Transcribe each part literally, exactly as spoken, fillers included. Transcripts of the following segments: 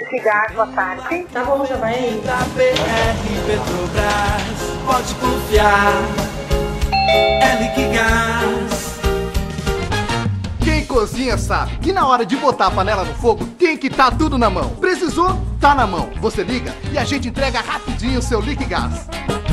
Liquigás, boa tarde. Tá bom, já vai aí. Da B R Petrobras, pode confiar, é Liquigás. Quem cozinha sabe que na hora de botar a panela no fogo tem que estar tudo na mão. Precisou? Tá na mão. Você liga e a gente entrega rapidinho o seu Liquigás.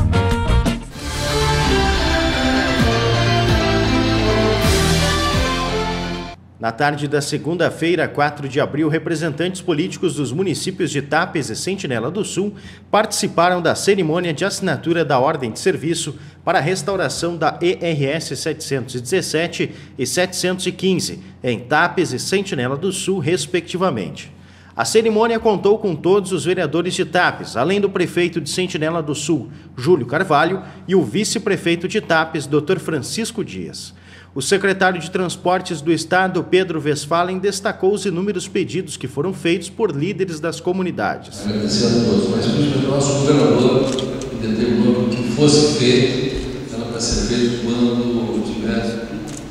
Na tarde da segunda-feira, quatro de abril, representantes políticos dos municípios de Tapes e Sentinela do Sul participaram da cerimônia de assinatura da Ordem de Serviço para a restauração da E R S setecentos e dezessete e setecentos e quinze, em Tapes e Sentinela do Sul, respectivamente. A cerimônia contou com todos os vereadores de Tapes, além do prefeito de Sentinela do Sul, Júlio Carvalho, e o vice-prefeito de Tapes, doutor Francisco Dias. O secretário de Transportes do Estado, Pedro Westphalen, destacou os inúmeros pedidos que foram feitos por líderes das comunidades. Agradecendo a todos, mas principalmente o nosso governador, que determinou que fosse feito, era para ser feito quando tiver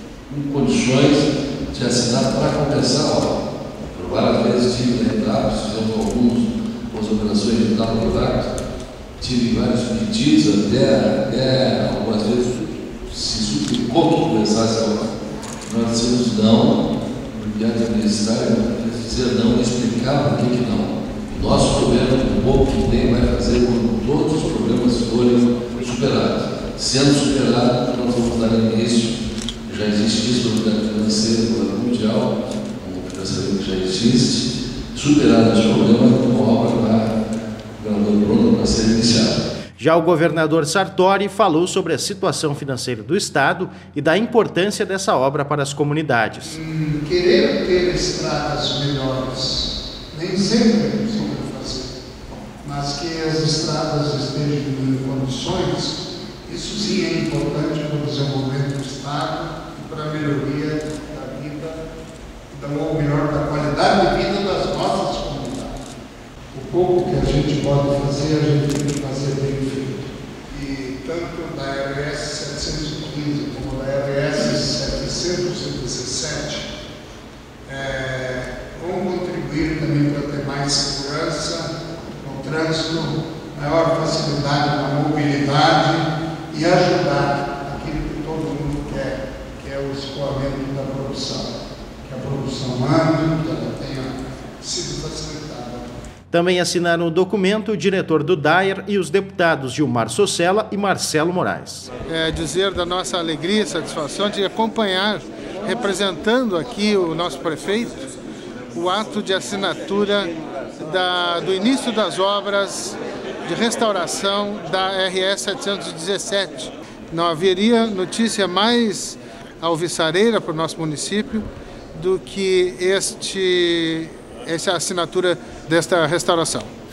condições de assinar para compensar a obra. Por várias vezes tive na etapa, fizemos alguns, algumas operações de etapa por lá, tive vários pedidos, até, até algumas vezes se suplicou que começasse a obra. Nós dissemos não, porque a administrar, dizer não, explicar por que não. O nosso governo, o pouco que tem, vai fazer quando todos os problemas forem superados. Sendo superados, nós vamos dar início, já existe isso no mercado financeiro mundial, um financiamento que já existe, superado os problemas, uma obra para o governador Bruno para ser iniciada. Já o governador Sartori falou sobre a situação financeira do Estado e da importância dessa obra para as comunidades. Em querer ter estradas melhores, nem sempre é possível fazer, mas que as estradas estejam em condições, isso sim é importante para o desenvolvimento do Estado e para a melhoria da vida, ou melhor, da qualidade de vida das nossas comunidades. O pouco que a gente pode fazer, a gente tem que fazer bem feito. E tanto da R S setecentos e quinze como da R S setecentos e dezessete é, vão contribuir também para ter mais segurança no trânsito, maior facilidade na mobilidade e ajudar aquilo que todo mundo quer, que é o escoamento da produção. Que a produção ande, que ela tenha sido facilitada. Também assinaram o documento o diretor do D A E R e os deputados Gilmar Sossella e Marcelo Moraes. É dizer da nossa alegria e satisfação de acompanhar, representando aqui o nosso prefeito, o ato de assinatura da, do início das obras de restauração da R S setecentos e dezessete. Não haveria notícia mais alvissareira para o nosso município do que este, essa assinatura desta restauração.